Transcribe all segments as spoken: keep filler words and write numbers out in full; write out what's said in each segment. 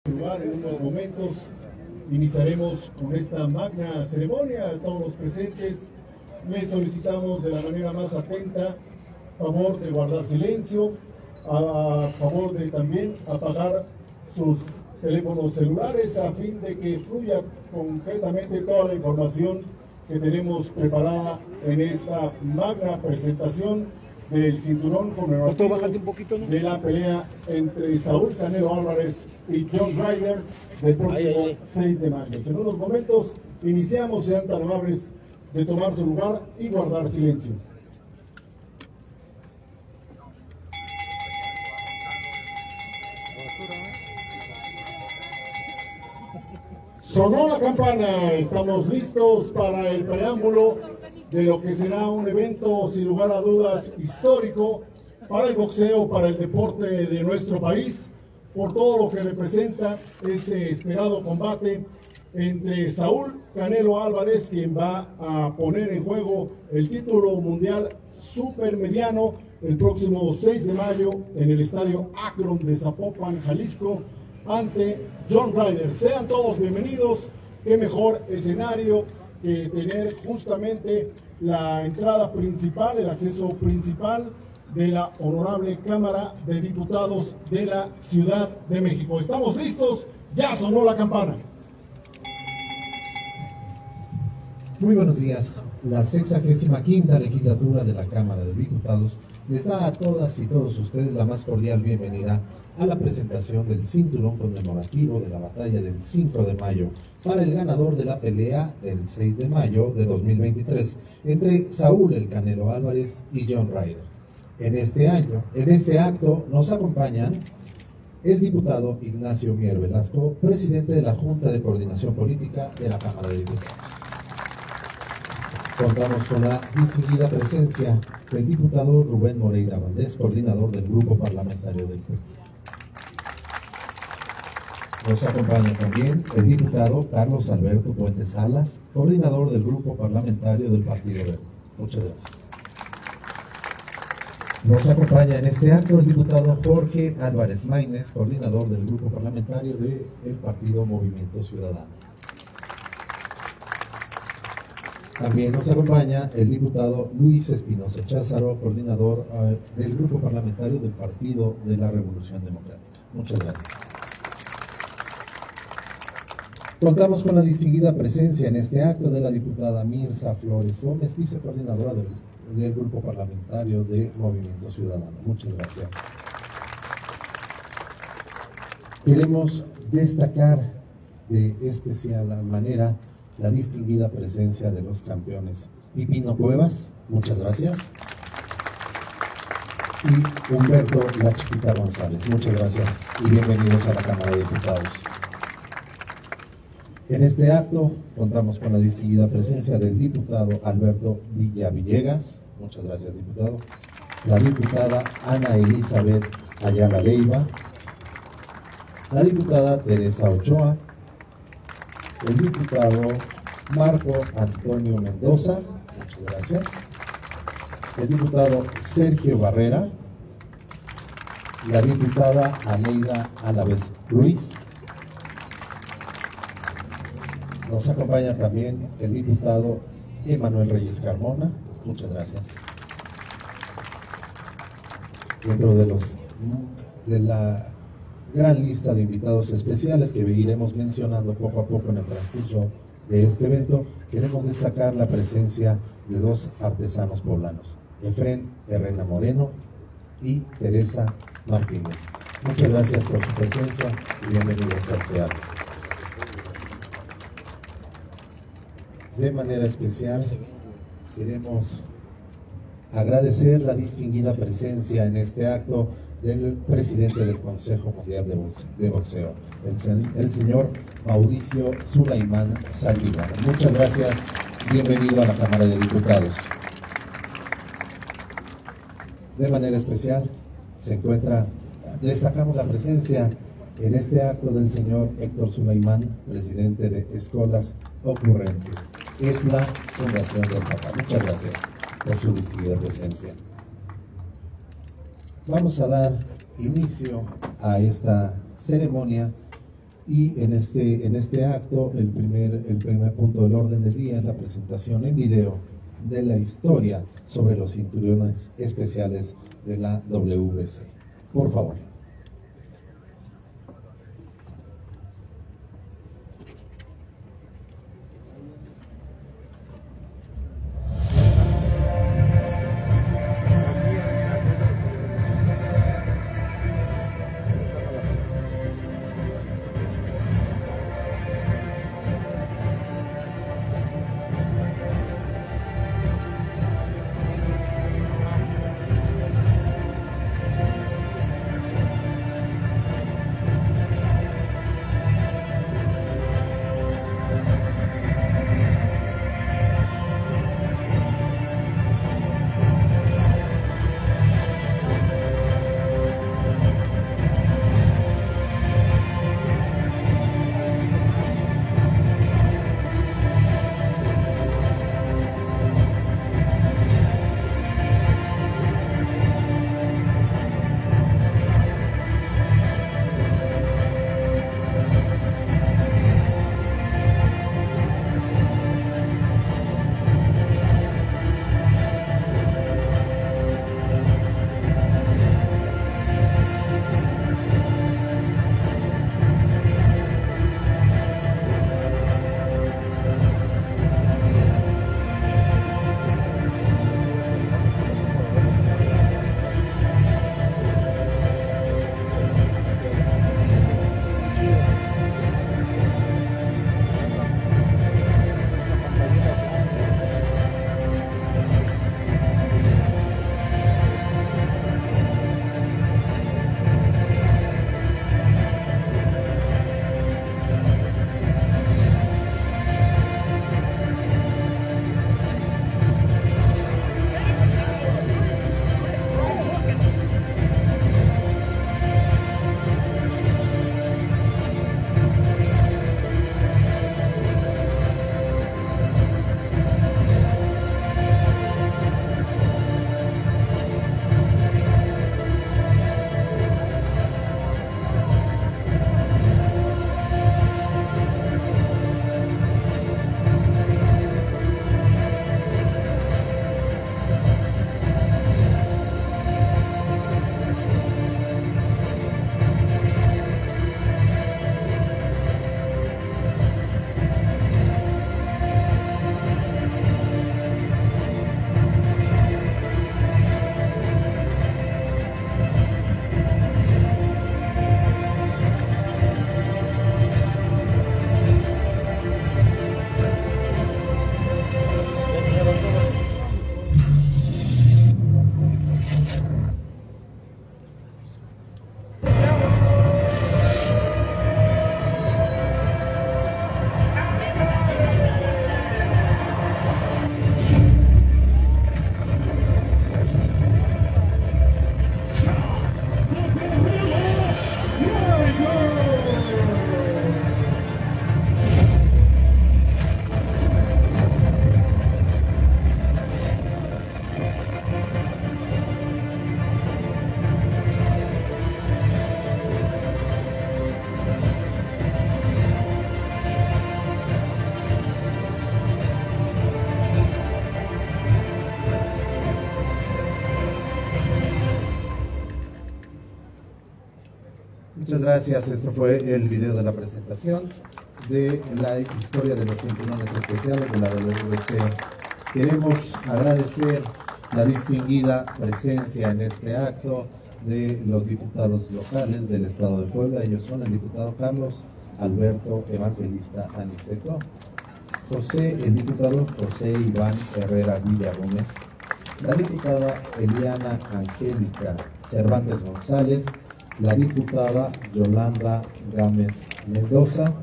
lugar en unos momentos. Iniciaremos con esta magna ceremonia. A todos los presentes les solicitamos de la manera más atenta favor de guardar silencio, a favor de también apagar sus teléfonos celulares a fin de que fluya concretamente toda la información que tenemos preparada en esta magna presentación del cinturón conmemorativo ¿no? de la pelea entre Saúl Canelo Álvarez y John Ryder del próximo ay, ay, ay. seis de mayo. En unos momentos iniciamos, sean tan amables de tomar su lugar y guardar silencio. Sonó la campana, estamos listos para el preámbulo de lo que será un evento sin lugar a dudas histórico para el boxeo, para el deporte de nuestro país, por todo lo que representa este esperado combate entre Saúl Canelo Álvarez, quien va a poner en juego el título mundial supermediano el próximo seis de mayo en el estadio Akron de Zapopan, Jalisco, ante John Ryder. Sean todos bienvenidos. Qué mejor escenario que tener justamente la entrada principal, el acceso principal de la honorable Cámara de Diputados de la Ciudad de México. Estamos listos, ya sonó la campana. Muy buenos días. La sexagésima quinta legislatura de la Cámara de Diputados les da a todas y todos ustedes la más cordial bienvenida a la presentación del cinturón conmemorativo de la batalla del cinco de mayo para el ganador de la pelea del seis de mayo de dos mil veintitrés entre Saúl el Canelo Álvarez y John Ryder. En este año, en este acto nos acompañan el diputado Ignacio Mier Velasco, presidente de la Junta de Coordinación Política de la Cámara de Diputados. Contamos con la distinguida presencia del diputado Rubén Moreira Valdés, coordinador del Grupo Parlamentario del P R I. Nos acompaña también el diputado Carlos Alberto Puente Salas, coordinador del Grupo Parlamentario del Partido Verde. Muchas gracias. Nos acompaña en este acto el diputado Jorge Álvarez Maínez, coordinador del Grupo Parlamentario del Partido Movimiento Ciudadano. También nos acompaña el diputado Luis Espinosa Cházaro, coordinador uh, del Grupo Parlamentario del Partido de la Revolución Democrática. Muchas gracias. Contamos con la distinguida presencia en este acto de la diputada Mirza Flores Gómez, vicecoordinadora del, del Grupo Parlamentario de Movimiento Ciudadano. Muchas gracias. Queremos destacar de especial manera la distinguida presencia de los campeones Pipino Cuevas, muchas gracias, y Humberto La Chiquita González, muchas gracias y bienvenidos a la Cámara de Diputados. En este acto contamos con la distinguida presencia del diputado Alberto Villa Villegas, muchas gracias diputado, la diputada Ana Elizabeth Ayala Leiva, la diputada Teresa Ochoa, el diputado Marco Antonio Mendoza, muchas gracias, el diputado Sergio Barrera, la diputada Aleida Alavés Ruiz. Nos acompaña también el diputado Emanuel Reyes Carmona, muchas gracias. Dentro de los de la gran lista de invitados especiales que iremos mencionando poco a poco en el transcurso de este evento, queremos destacar la presencia de dos artesanos poblanos, Efrén Herrera Moreno y Teresa Martínez. Muchas gracias por su presencia y bienvenidos a este acto. De manera especial, queremos agradecer la distinguida presencia en este acto del presidente del Consejo Mundial de Boxeo, el, el señor Mauricio Sulaimán Saldívar. Muchas gracias, bienvenido a la Cámara de Diputados. De manera especial, se encuentra, destacamos la presencia en este acto del señor Héctor Sulaimán, presidente de Escolas Ocurrente. Es la Fundación del Papá. Muchas gracias por su distinguida presencia. Vamos a dar inicio a esta ceremonia Y en este, en este acto, el primer, el primer punto del orden del día es la presentación en video de la historia sobre los cinturones especiales de la W B C. Por favor. Muchas gracias. Este fue el video de la presentación de la historia de los cinturones especiales de la W B C. Queremos agradecer la distinguida presencia en este acto de los diputados locales del Estado de Puebla. Ellos son el diputado Carlos Alberto Evangelista Aniceto, José, el diputado José Iván Herrera Villa Gómez, la diputada Eliana Angélica Cervantes González, la diputada Yolanda Gámez Mendoza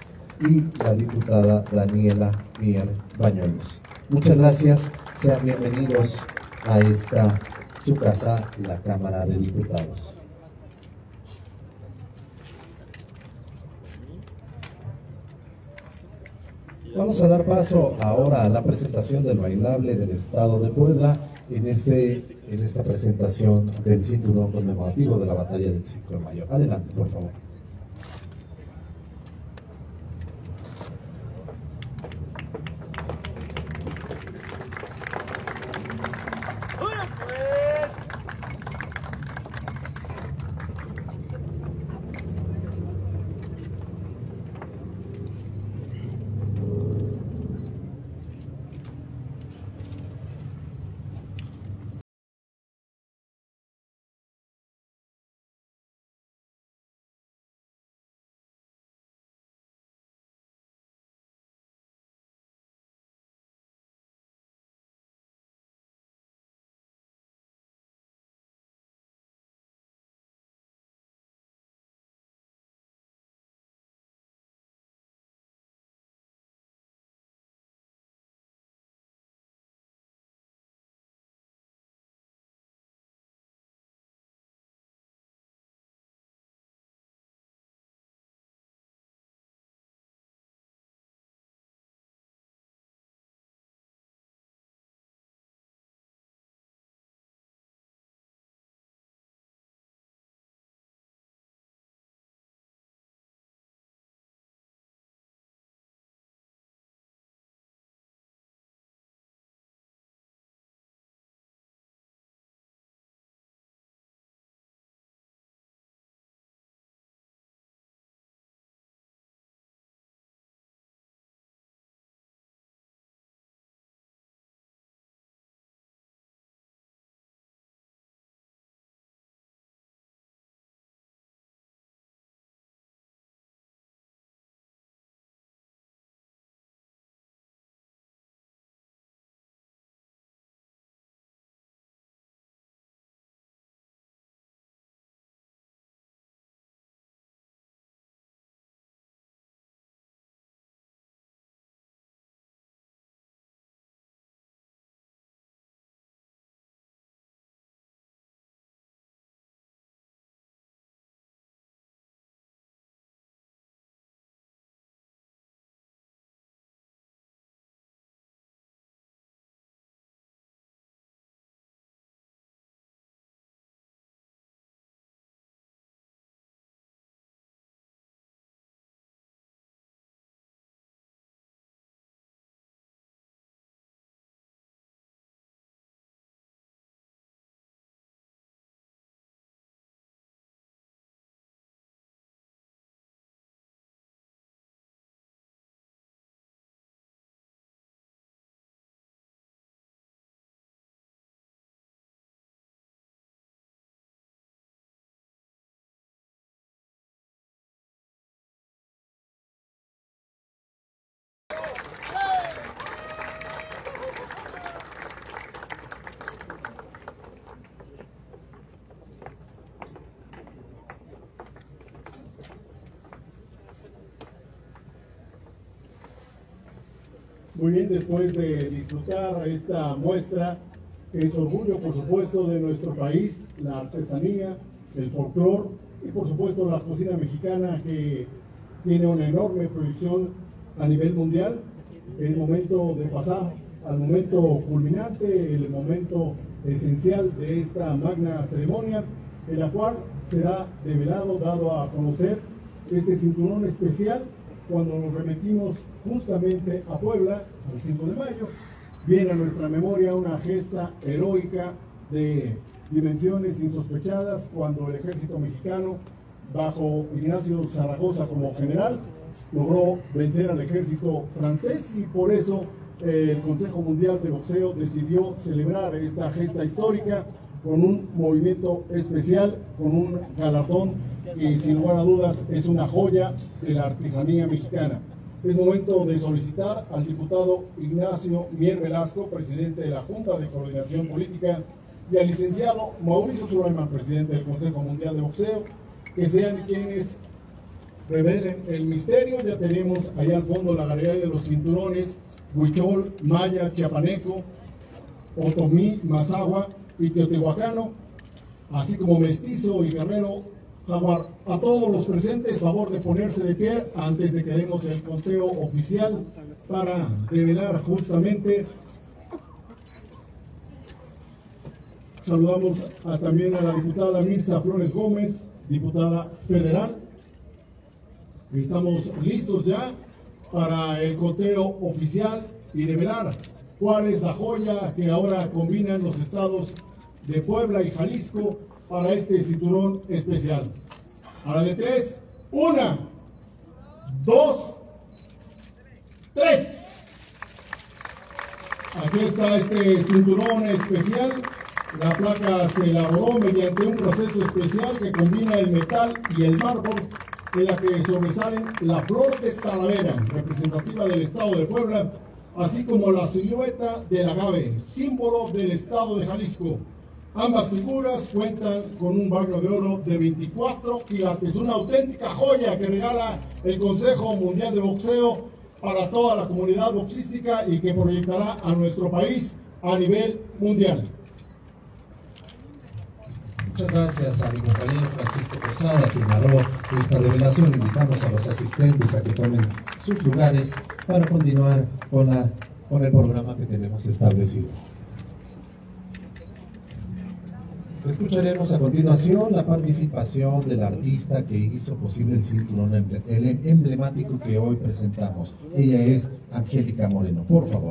y la diputada Daniela Mier Bañuelos. Muchas gracias, sean bienvenidos a esta su casa, la Cámara de Diputados. Vamos a dar paso ahora a la presentación del bailable del Estado de Puebla en, este, en esta presentación del cinturón conmemorativo de la batalla del cinco de mayo. Adelante, por favor. Muy bien, después de disfrutar esta muestra, que es orgullo, por supuesto, de nuestro país, la artesanía, el folclore y, por supuesto, la cocina mexicana, que tiene una enorme proyección a nivel mundial. Es momento de pasar al momento culminante, el momento esencial de esta magna ceremonia, en la cual será develado, dado a conocer este cinturón especial cuando nos remitimos justamente a Puebla, el cinco de mayo. Viene a nuestra memoria una gesta heroica de dimensiones insospechadas cuando el ejército mexicano, bajo Ignacio Zaragoza como general, logró vencer al ejército francés, y por eso eh, el Consejo Mundial de Boxeo decidió celebrar esta gesta histórica con un movimiento especial, con un galardón que sin lugar a dudas es una joya de la artesanía mexicana. Es momento de solicitar al diputado Ignacio Mier Velasco, presidente de la Junta de Coordinación Política, y al licenciado Mauricio Sulaiman, presidente del Consejo Mundial de Boxeo, que sean quienes revelen el misterio. Ya tenemos allá al fondo la galería de los cinturones Huichol, Maya, Chiapaneco, Otomí, Mazahua y Teotihuacano, así como mestizo y guerrero jaguar. A todos los presentes, favor de ponerse de pie antes de que demos el conteo oficial para revelar justamente. Saludamos a, también a la diputada Mirza Flores Gómez, diputada federal. Estamos listos ya para el conteo oficial y revelar cuál es la joya que ahora combinan los estados de Puebla y Jalisco para este cinturón especial. A la de tres, una, dos, tres. Aquí está este cinturón especial. La placa se elaboró mediante un proceso especial que combina el metal y el mármol, en la que sobresalen la flor de Talavera, representativa del estado de Puebla, así como la silueta del agave, símbolo del estado de Jalisco. Ambas figuras cuentan con un barrio de oro de veinticuatro quilates, una auténtica joya que regala el Consejo Mundial de Boxeo para toda la comunidad boxística y que proyectará a nuestro país a nivel mundial. Muchas gracias a mi compañero Francisco Posada, quien narró esta revelación. Invitamos a los asistentes a que tomen sus lugares para continuar con, la, con el programa que tenemos establecido. Escucharemos a continuación la participación del artista que hizo posible el cinturón emblemático que hoy presentamos. Ella es Angélica Moreno. Por favor.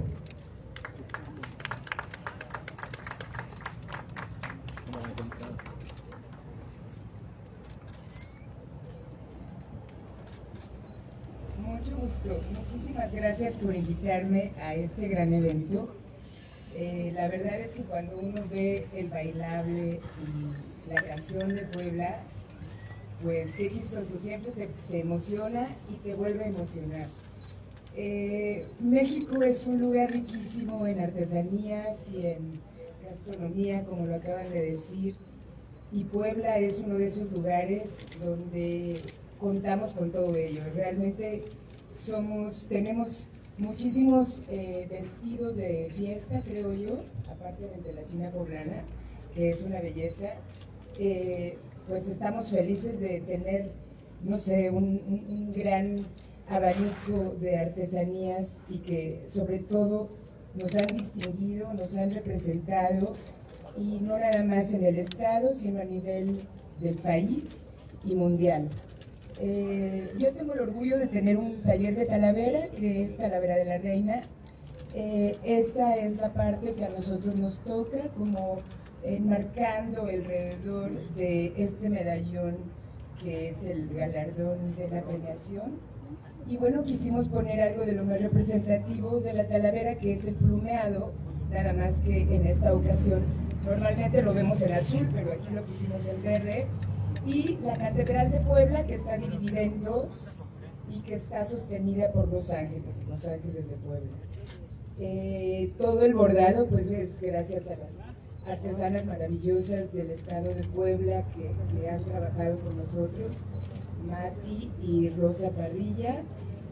Mucho gusto. Muchísimas gracias por invitarme a este gran evento. Eh, la verdad es que cuando uno ve el bailable y la canción de Puebla, pues qué chistoso, siempre te, te emociona y te vuelve a emocionar. Eh, México es un lugar riquísimo en artesanías y en gastronomía, como lo acaban de decir, y Puebla es uno de esos lugares donde contamos con todo ello. Realmente somos, tenemos muchísimos eh, vestidos de fiesta, creo yo, aparte del de la China Poblana, que es una belleza. Eh, pues estamos felices de tener, no sé, un, un, un gran abanico de artesanías y que sobre todo nos han distinguido, nos han representado, y no nada más en el estado, sino a nivel del país y mundial. Eh, yo tengo el orgullo de tener un taller de Talavera, que es Talavera de la Reina. Eh, esa es la parte que a nosotros nos toca, como enmarcando alrededor de este medallón que es el galardón de la premiación. Y bueno, quisimos poner algo de lo más representativo de la Talavera, que es el plumeado, nada más que en esta ocasión normalmente lo vemos en azul, pero aquí lo pusimos en verde. Y la Catedral de Puebla, que está dividida en dos y que está sostenida por dos ángeles, los ángeles de Puebla. Eh, todo el bordado pues es gracias a las artesanas maravillosas del estado de Puebla que, que han trabajado con nosotros, Mati y Rosa Parrilla,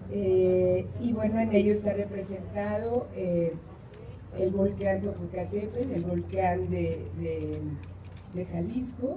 Eh, y bueno, en ello está representado eh, el volcán Popocatépetl, el volcán de, de, de Jalisco,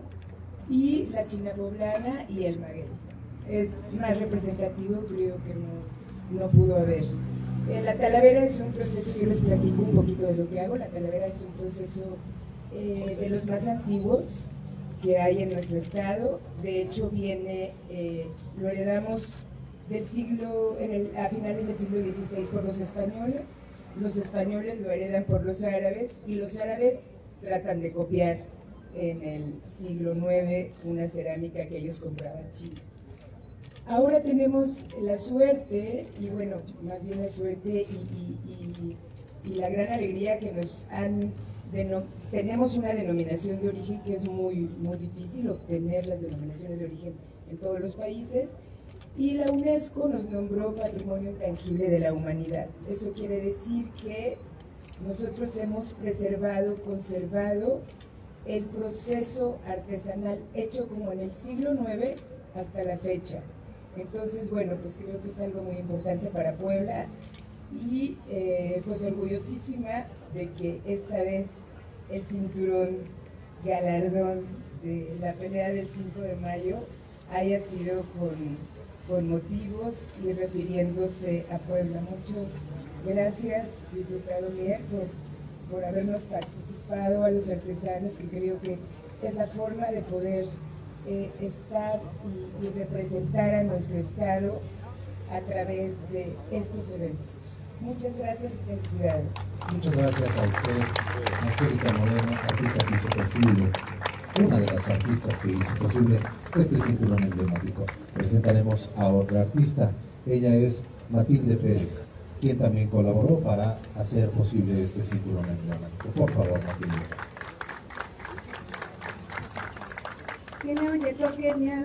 y la China Poblana y el Maguey. Es más representativo, creo que no, no pudo haber. Eh, la Talavera es un proceso, yo les platico un poquito de lo que hago. La Talavera es un proceso eh, de los más antiguos que hay en nuestro estado. De hecho, viene, eh, lo heredamos del siglo, en el, a finales del siglo dieciséis por los españoles. Los españoles lo heredan por los árabes y los árabes tratan de copiar en el siglo nueve una cerámica que ellos compraban china. Ahora tenemos la suerte, y bueno, más bien la suerte y, y, y, y la gran alegría que nos han, denom tenemos una denominación de origen que es muy, muy difícil obtener las denominaciones de origen en todos los países, y la UNESCO nos nombró Patrimonio Intangible de la Humanidad. Eso quiere decir que nosotros hemos preservado, conservado el proceso artesanal hecho como en el siglo nueve hasta la fecha. Entonces, bueno, pues creo que es algo muy importante para Puebla y eh, pues orgullosísima de que esta vez el cinturón galardón de la pelea del cinco de mayo haya sido con, con motivos y refiriéndose a Puebla. Muchas gracias, diputado Mier, por, por habernos participado, a los artesanos, que creo que es la forma de poder Eh, estar y, y representar a nuestro estado a través de estos eventos. Muchas gracias y felicidades. Muchas gracias a usted, Angélica Moreno, artista que hizo posible, una de las artistas que hizo posible este cinturón emblemático. Presentaremos a otra artista, ella es Matilde Pérez, quien también colaboró para hacer posible este cinturón emblemático. Por favor, Matilde. Kenya Oyetokenia,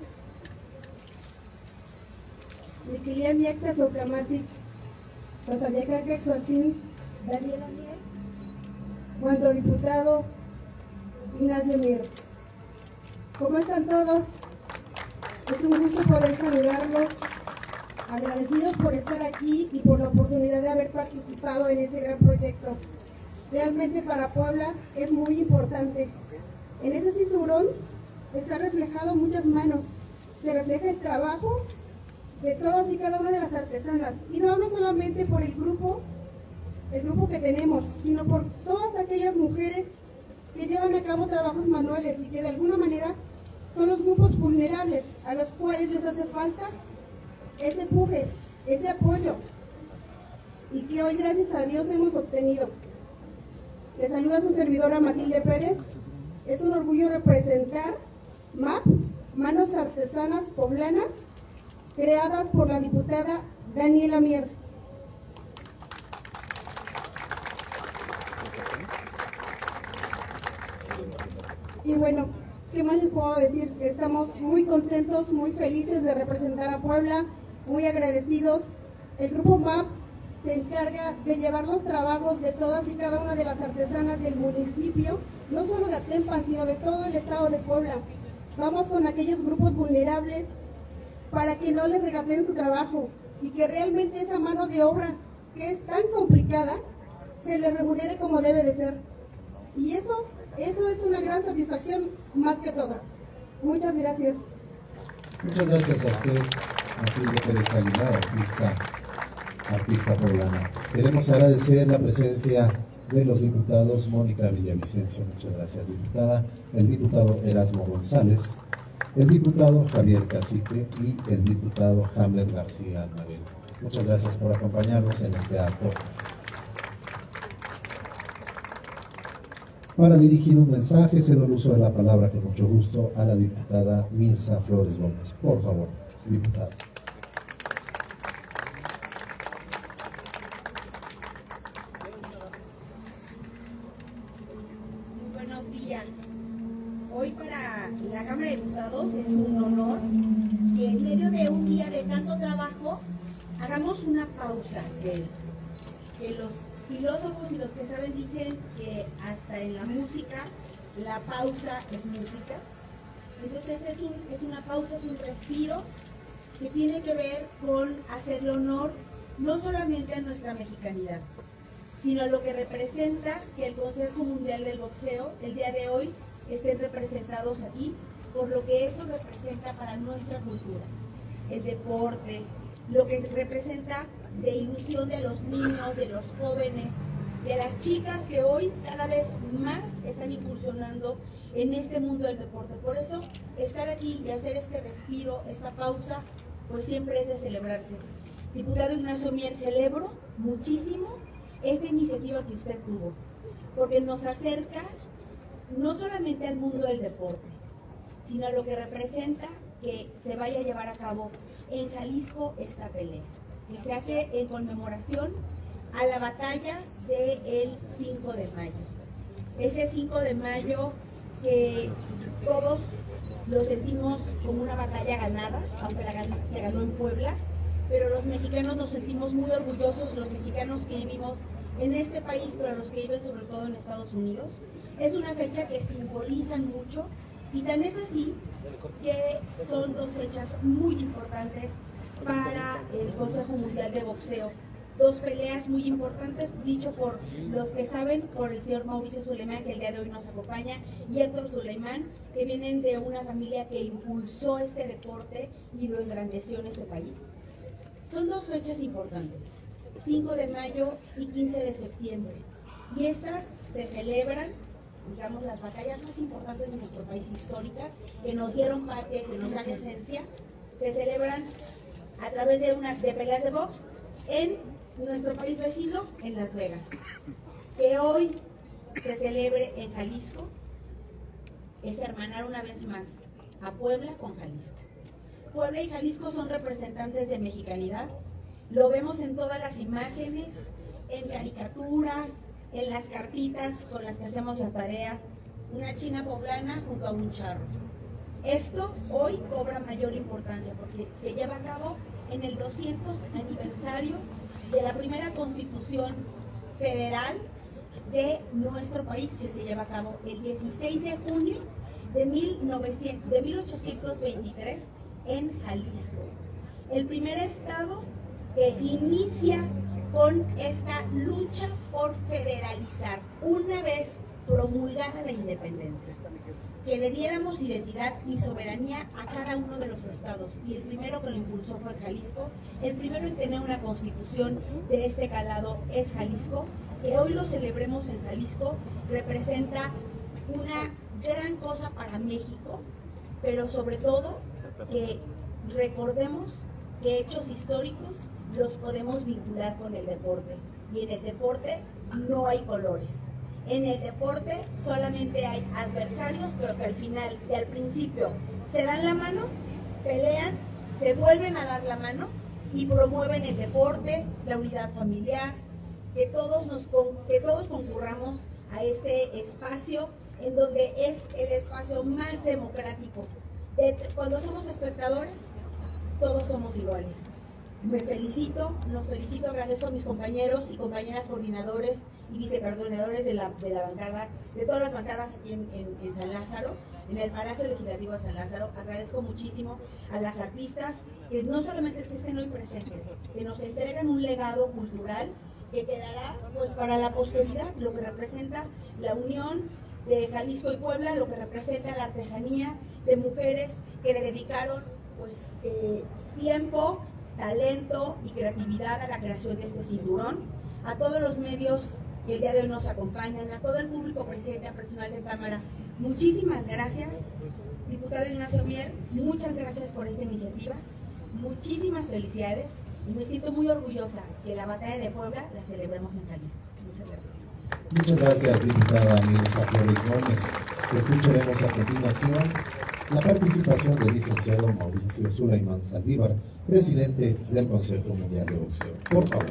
Niquilia Miecta Socamatic, Totayacaca Exotzin, Daniela Mier, cuando diputado Ignacio Mier. ¿Cómo están todos? Es un gusto poder saludarlos, agradecidos por estar aquí y por la oportunidad de haber participado en este gran proyecto. Realmente para Puebla es muy importante. En este cinturón está reflejado muchas manos, se refleja el trabajo de todas y cada una de las artesanas, y no hablo solamente por el grupo, el grupo que tenemos, sino por todas aquellas mujeres que llevan a cabo trabajos manuales y que de alguna manera son los grupos vulnerables a los cuales les hace falta ese empuje, ese apoyo, y que hoy gracias a Dios hemos obtenido. Les saluda su servidora Matilde Pérez. Es un orgullo representar M A P, Manos Artesanas Poblanas, creadas por la diputada Daniela Mier. Y bueno, ¿qué más les puedo decir? Estamos muy contentos, muy felices de representar a Puebla, muy agradecidos. El grupo M A P se encarga de llevar los trabajos de todas y cada una de las artesanas del municipio, no solo de Atempan, sino de todo el estado de Puebla. Vamos con aquellos grupos vulnerables para que no les regateen su trabajo y que realmente esa mano de obra que es tan complicada se les remunere como debe de ser. Y eso, eso es una gran satisfacción más que todo. Muchas gracias. Muchas gracias a usted, Matilde Pérez Aguilar, artista, artista poblana. Queremos agradecer la presencia de los diputados Mónica Villavicencio, muchas gracias, diputada, el diputado Erasmo González, el diputado Javier Cacique y el diputado Hamlet García Almaguer. Muchas gracias por acompañarnos en este acto. Para dirigir un mensaje, cedo el uso de la palabra con mucho gusto a la diputada Mirza Flores Gómez. Por favor, diputada. Hoy para la Cámara de Diputados es un honor que en medio de un día de tanto trabajo hagamos una pausa, que, que los filósofos y los que saben dicen que hasta en la música la pausa es música. Entonces es, un, es una pausa, es un respiro que tiene que ver con hacerle honor no solamente a nuestra mexicanidad, sino a lo que representa que el Consejo Mundial del Boxeo el día de hoy estén representados aquí, por lo que eso representa para nuestra cultura, el deporte, lo que representa de ilusión de los niños, de los jóvenes, de las chicas que hoy cada vez más están incursionando en este mundo del deporte. Por eso, estar aquí y hacer este respiro, esta pausa, pues siempre es de celebrarse. Diputado Ignacio Mier, celebro muchísimo esta iniciativa que usted tuvo, porque nos acerca no solamente al mundo del deporte, sino a lo que representa que se vaya a llevar a cabo en Jalisco esta pelea, que se hace en conmemoración a la batalla del cinco de mayo. Ese cinco de mayo que todos lo sentimos como una batalla ganada, aunque la gan- se ganó en Puebla, pero los mexicanos nos sentimos muy orgullosos, los mexicanos que vivimos en este país, pero los que viven sobre todo en Estados Unidos. Es una fecha que simbolizan mucho, y tan es así que son dos fechas muy importantes para el Consejo Mundial de Boxeo. Dos peleas muy importantes, dicho por los que saben, por el señor Mauricio Suleimán, que el día de hoy nos acompaña, y Héctor Suleimán, que vienen de una familia que impulsó este deporte y lo engrandeció en este país. Son dos fechas importantes, cinco de mayo y quince de septiembre, y estas se celebran, digamos, las batallas más importantes de nuestro país, históricas, que nos dieron patria, que nos dan esencia, se celebran a través de, una, de peleas de box en nuestro país vecino, en Las Vegas. Que hoy se celebre en Jalisco es hermanar una vez más a Puebla con Jalisco. Puebla y Jalisco son representantes de mexicanidad, lo vemos en todas las imágenes, en caricaturas, en las cartitas con las que hacemos la tarea, una china poblana junto a un charro. Esto hoy cobra mayor importancia porque se lleva a cabo en el doscientos aniversario de la primera Constitución Federal de nuestro país, que se lleva a cabo el dieciséis de junio de, mil novecientos, de mil ochocientos veintitrés en Jalisco. El primer estado que inicia con esta lucha por federalizar, una vez promulgada la independencia, que le diéramos identidad y soberanía a cada uno de los estados, y el primero que lo impulsó fue Jalisco. El primero en tener una constitución de este calado es Jalisco. Que hoy lo celebremos en Jalisco representa una gran cosa para México, pero sobre todo que recordemos que hechos históricos los podemos vincular con el deporte, y en el deporte no hay colores. En el deporte solamente hay adversarios, pero que al final y al principio se dan la mano, pelean, se vuelven a dar la mano y promueven el deporte, la unidad familiar, que todos, nos, que todos concurramos a este espacio en donde es el espacio más democrático. Cuando somos espectadores, todos somos iguales. Me felicito, los felicito, agradezco a mis compañeros y compañeras coordinadores y vicecoordinadores de la, de la bancada, de todas las bancadas aquí en, en, en San Lázaro, en el Palacio Legislativo de San Lázaro. Agradezco muchísimo a las artistas, que no solamente es que estén hoy presentes, que nos entregan un legado cultural que quedará pues para la posteridad, lo que representa la unión de Jalisco y Puebla, lo que representa la artesanía de mujeres que le dedicaron pues eh, tiempo, talento y creatividad a la creación de este cinturón. A todos los medios que el día de hoy nos acompañan, a todo el público presente, a personal de Cámara, muchísimas gracias. Diputado Ignacio Mier, muchas gracias por esta iniciativa, muchísimas felicidades, y me siento muy orgullosa que la batalla de Puebla la celebremos en Jalisco. Muchas gracias. Muchas gracias, diputada Mirza Flores Gómez. Escucharemos a continuación la participación del licenciado Mauricio Suleimán Saldívar, presidente del Consejo Mundial de Boxeo. Por favor.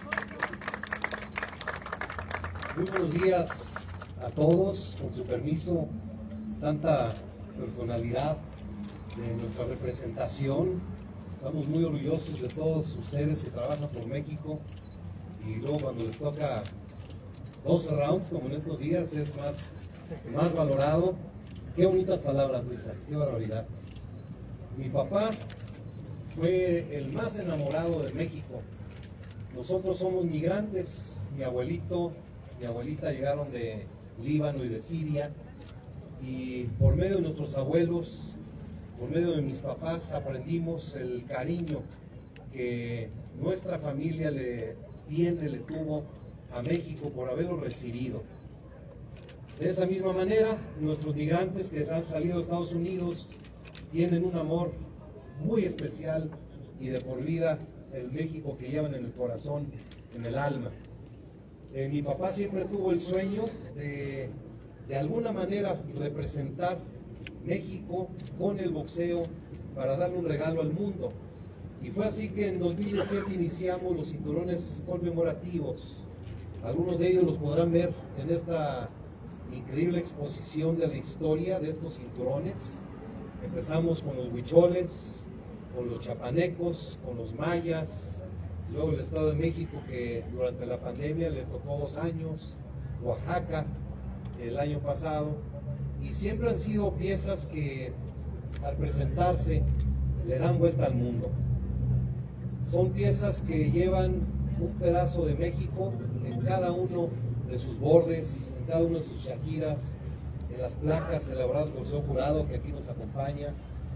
Muy buenos días a todos. Con su permiso, tanta personalidad de nuestra representación. Estamos muy orgullosos de todos ustedes que trabajan por México, y luego cuando les toca doce rounds, como en estos días, es más, más valorado. Qué bonitas palabras, Luisa, qué barbaridad. Mi papá fue el más enamorado de México. Nosotros somos migrantes, mi abuelito, mi abuelita llegaron de Líbano y de Siria, y por medio de nuestros abuelos, por medio de mis papás, aprendimos el cariño que nuestra familia le tiene, le tuvo a México por haberlo recibido. De esa misma manera, nuestros migrantes que han salido de Estados Unidos tienen un amor muy especial y de por vida el México que llevan en el corazón, en el alma. Eh, mi papá siempre tuvo el sueño de, de alguna manera, representar México con el boxeo para darle un regalo al mundo. Y fue así que en dos mil diecisiete iniciamos los cinturones conmemorativos. Algunos de ellos los podrán ver en esta increíble exposición de la historia de estos cinturones. Empezamos con los huicholes, con los chapanecos, con los mayas, luego el Estado de México, que durante la pandemia le tocó dos años, Oaxaca el año pasado, y siempre han sido piezas que al presentarse le dan vuelta al mundo. Son piezas que llevan un pedazo de México en cada uno de sus bordes, en cada uno de sus shakiras, en las placas elaboradas por el señor Jurado, que aquí nos acompaña.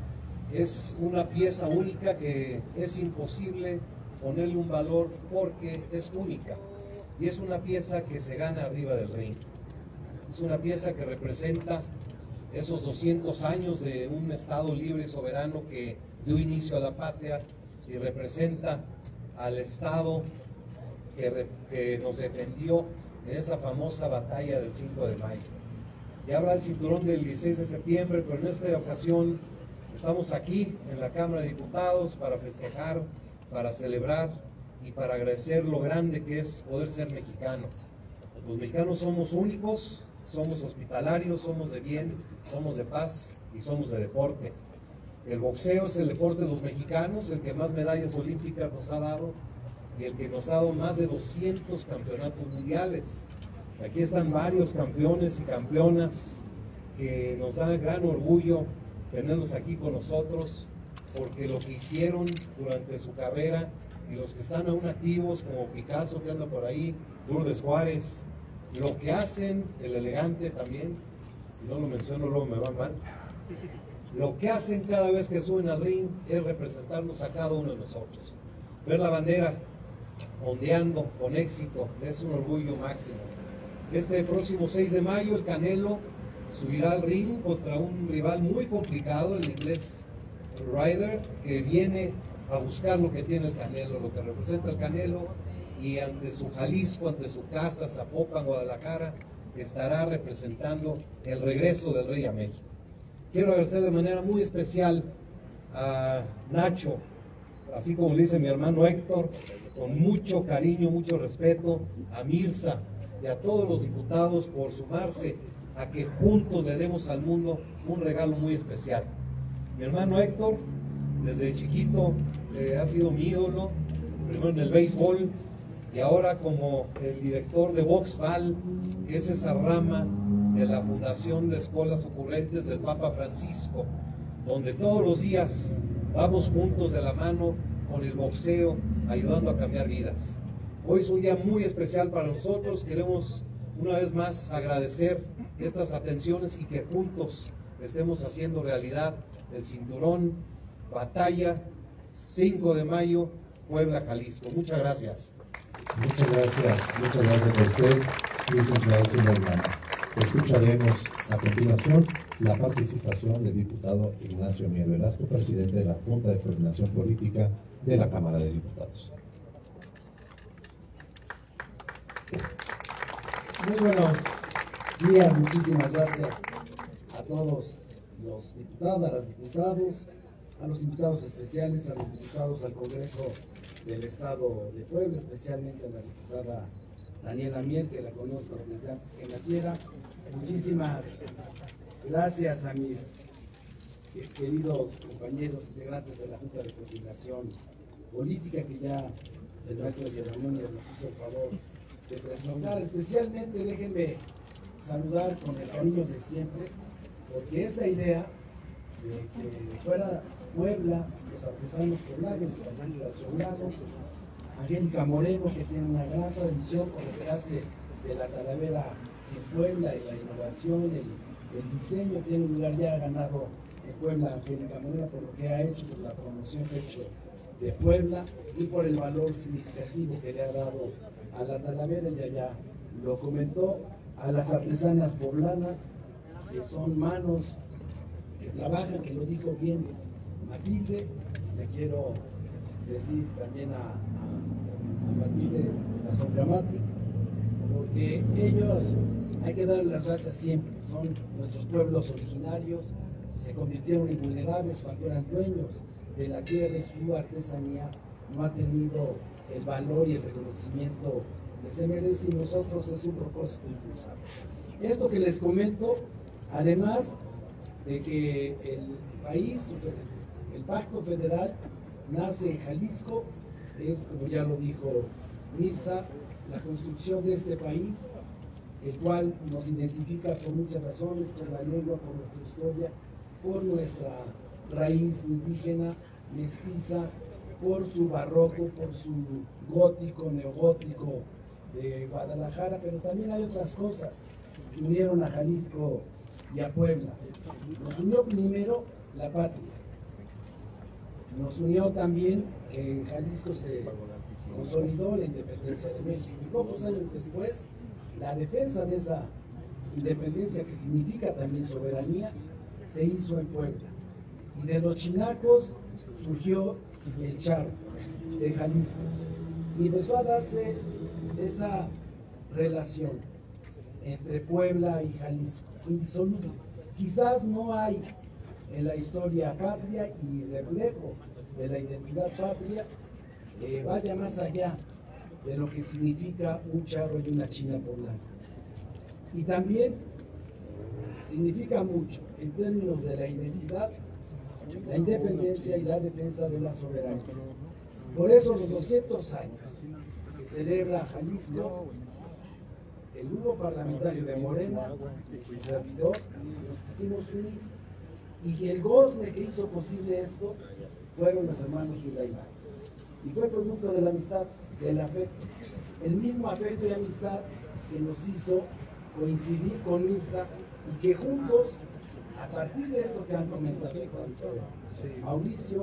Es una pieza única que es imposible ponerle un valor porque es única, y es una pieza que se gana arriba del ring. Es una pieza que representa esos doscientos años de un Estado libre y soberano que dio inicio a la patria, y representa al Estado que, que nos defendió en esa famosa batalla del cinco de mayo. Ya habrá el cinturón del dieciséis de septiembre, pero en esta ocasión estamos aquí en la Cámara de Diputados para festejar, para celebrar y para agradecer lo grande que es poder ser mexicano. Los mexicanos somos únicos, somos hospitalarios, somos de bien, somos de paz y somos de deporte. El boxeo es el deporte de los mexicanos, el que más medallas olímpicas nos ha dado y el que nos ha dado más de doscientos campeonatos mundiales. Aquí están varios campeones y campeonas que nos da gran orgullo tenerlos aquí con nosotros, porque lo que hicieron durante su carrera, y los que están aún activos, como Picasso que anda por ahí, Lourdes Juárez, lo que hacen, el elegante también, si no lo menciono luego me va mal, lo que hacen cada vez que suben al ring es representarnos a cada uno de nosotros. Ver la bandera ondeando con éxito es un orgullo máximo. Este próximo seis de mayo el Canelo subirá al ring contra un rival muy complicado, el inglés Ryder, que viene a buscar lo que tiene el Canelo, lo que representa el Canelo, y ante su Jalisco, ante su casa, Zapopan, Guadalajara, estará representando el regreso del Rey a México. Quiero agradecer de manera muy especial a Nacho, así como le dice mi hermano Héctor, con mucho cariño, mucho respeto, a Mirza y a todos los diputados por sumarse a que juntos le demos al mundo un regalo muy especial. Mi hermano Héctor, desde chiquito, eh, ha sido mi ídolo, primero en el béisbol y ahora como el director de Voxval, que es esa rama de la Fundación de Escuelas Ocurrentes del Papa Francisco, donde todos los días vamos juntos de la mano con el boxeo, ayudando a cambiar vidas. Hoy es un día muy especial para nosotros. Queremos una vez más agradecer estas atenciones y que juntos estemos haciendo realidad el cinturón Batalla cinco de mayo, Puebla, Jalisco. Muchas gracias. Muchas gracias, muchas gracias a usted, licenciado Zimmerman. Escucharemos a continuación la participación del diputado Ignacio Mier Velasco, presidente de la Junta de Coordinación Política de la Cámara de Diputados. Muy buenos días, muchísimas gracias a todos los diputados, a los diputados, a los invitados especiales, a los diputados al Congreso del Estado de Puebla, especialmente a la diputada Daniela Mier, que la conozco desde antes que naciera. Muchísimas gracias a mis queridos compañeros integrantes de la Junta de Coordinación Política, que ya el maestro de ceremonias nos hizo el favor de presentar. Especialmente déjenme saludar con el cariño de siempre, porque esta idea de que fuera Puebla, los artesanos poblanos, los artistas poblanos, Angélica Moreno, que tiene una gran tradición con el arte de la Talavera en Puebla, y la innovación, el, el diseño, tiene un lugar ya ganado en Puebla, Angélica Moreno, por lo que ha hecho, por la promoción que ha hecho de Puebla y por el valor significativo que le ha dado a la Talavera. Ella ya lo comentó, a las artesanas poblanas, que son manos que trabajan, que lo dijo bien Matilde. Le quiero decir también a, a, a Matilde Azocamati, porque ellos hay que darles las gracias siempre, son nuestros pueblos originarios, se convirtieron en vulnerables cuando eran dueños de la tierra, y su artesanía no ha tenido el valor y el reconocimiento que se merece, y nosotros es un propósito impulsar. Esto que les comento, además de que el país, el Pacto Federal, nace en Jalisco, es, como ya lo dijo Mirza, la construcción de este país, el cual nos identifica por muchas razones, por la lengua, por nuestra historia, por nuestra raíz indígena, mestiza, por su barroco, por su gótico, neogótico de Guadalajara, pero también hay otras cosas que unieron a Jalisco y a Puebla. Nos unió primero la patria, nos unió también que en Jalisco se consolidó la independencia de México, y pocos años después la defensa de esa independencia, que significa también soberanía, se hizo en Puebla. Y de los chinacos surgió el charro de Jalisco, y empezó a darse esa relación entre Puebla y Jalisco, indisoluble. Quizás no hay en la historia patria y reflejo de la identidad patria que vaya más allá de lo que significa un charro y una china poblana. Y también significa mucho en términos de la identidad, la independencia y la defensa de la soberanía. Por eso los doscientos años que celebra Jalisco, el grupo parlamentario de Morena, sus servidores, nos quisimos unir, y el gozne que hizo posible esto fueron los hermanos Yulaima, y fue producto de la amistad, del afecto, el mismo afecto y amistad que nos hizo coincidir con Mirza, y que juntos, a partir de esto que han comentado tanto Mauricio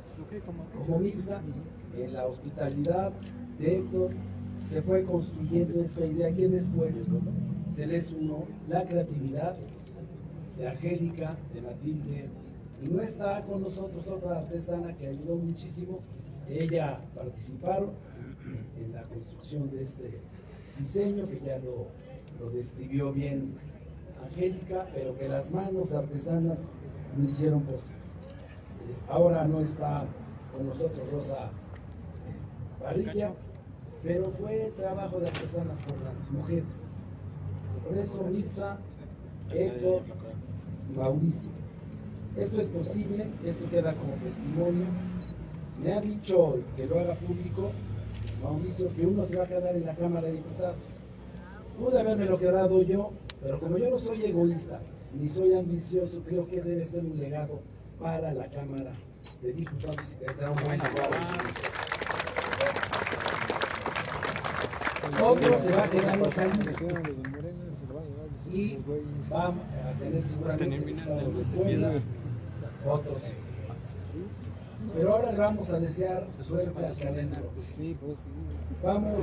como Mirza, en la hospitalidad de Héctor, se fue construyendo esta idea que después se les unió la creatividad de Angélica, de Matilde, y no está con nosotros otra artesana que ayudó muchísimo. Ella participaron en la construcción de este diseño, que ya lo, lo describió bien Angélica, pero que las manos artesanas lo hicieron posible. Eh, ahora no está con nosotros Rosa eh, Parrilla, pero fue trabajo de artesanas por las mujeres. Por eso Mirza, Héctor, Mauricio. Esto es posible, esto queda como testimonio. Me ha dicho que lo haga público Mauricio, que uno se va a quedar en la Cámara de Diputados. Pude habérmelo quedado yo, pero como yo no soy egoísta, ni soy ambicioso, creo que debe ser un legado para la Cámara de Diputados, y tendrá un buen acuerdo. Otro se va a quedar en Jalisco y va a tener seguramente el estado de Puebla, otros. Pero ahora le vamos a desear suerte al Canelo. Vamos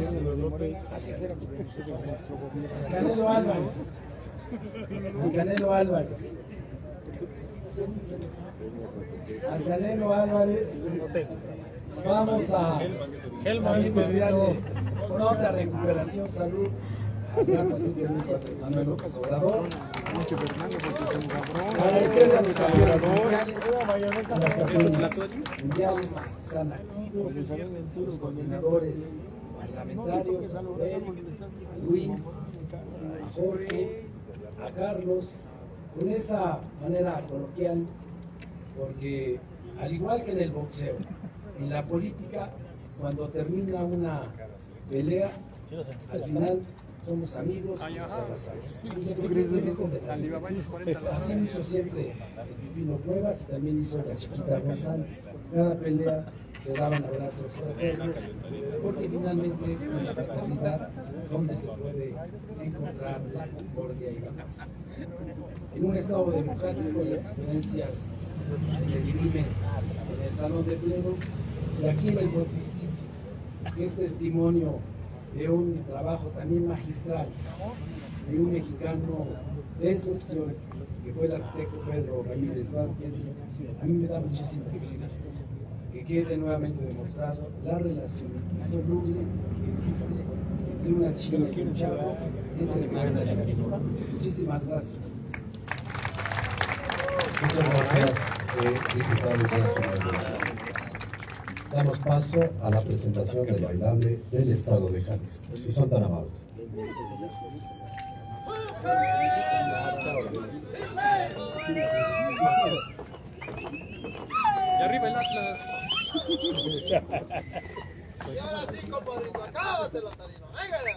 a Canelo Álvarez. Al Canelo Álvarez. Al Canelo Álvarez. Vamos a también desearle pronta recuperación, salud. Manuel López Obrador. Agradecerle a los campeones mundiales, a las campeonas mundiales, a los que están activos, a los coordinadores parlamentarios, a Noel, a Luis, a Jorge, a Carlos, con esa manera coloquial, porque al igual que en el boxeo, en la política, cuando termina una pelea, al final somos amigos y nos abrazamos. Independientemente de las diferencias. Así lo hizo siempre el Pipino Cuevas y también hizo la Chiquita González. Cada pelea se daban abrazos fraternos, porque finalmente es en la fraternidad donde se puede encontrar la concordia y la paz. En un estado democrático las diferencias se dirimen en el salón de pleno y aquí en el frontispicio, que es testimonio de un trabajo también magistral de un mexicano de excepción que fue el arquitecto Pedro Ramírez Vázquez. A mí me da muchísimo gusto que quede nuevamente demostrado la relación insoluble que existe entre una China y un Chavo, entre Magda y México. Muchísimas gracias. Muchas gracias, eh, diputado Ignacio. Damos paso a la presentación del bailable del Estado de Jalisco, si son tan amables. Y arriba el Atlas. Y ahora sí, compadrito, acábatelo, Tarino. ¡Véngale!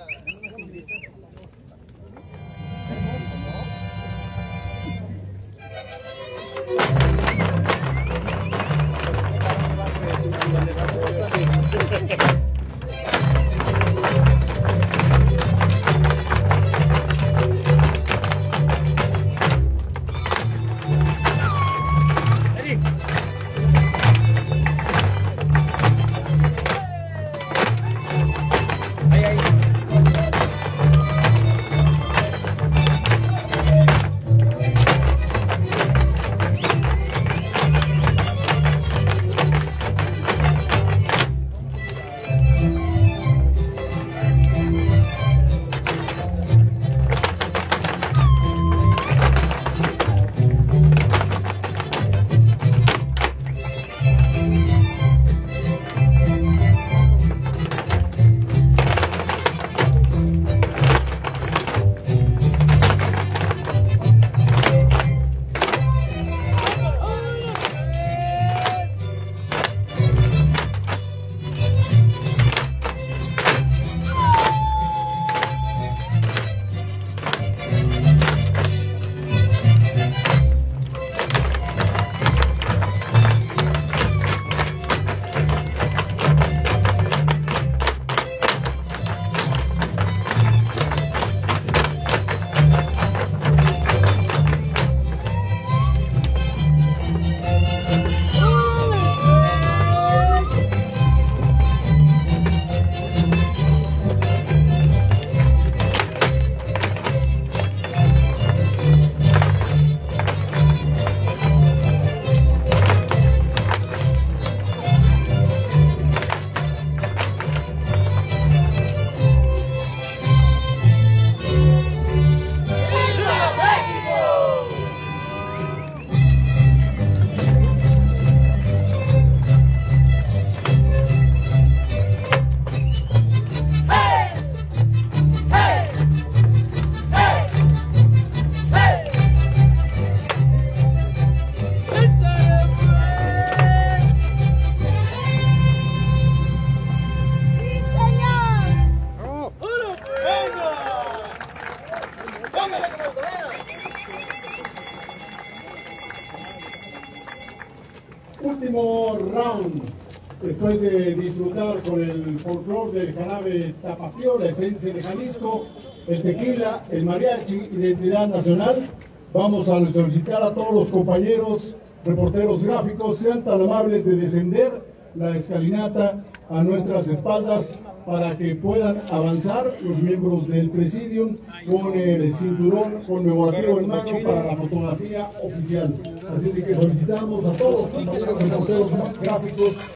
Último round, después de disfrutar con el folclore del jarabe tapatío, la esencia de Jalisco, el tequila, el mariachi, identidad nacional, vamos a solicitar a todos los compañeros reporteros gráficos, sean tan amables de descender la escalinata a nuestras espaldas para que puedan avanzar los miembros del presidium con el cinturón conmemorativo en mano para la fotografía oficial. Así que solicitamos a todos los compañeros reporteros gráficos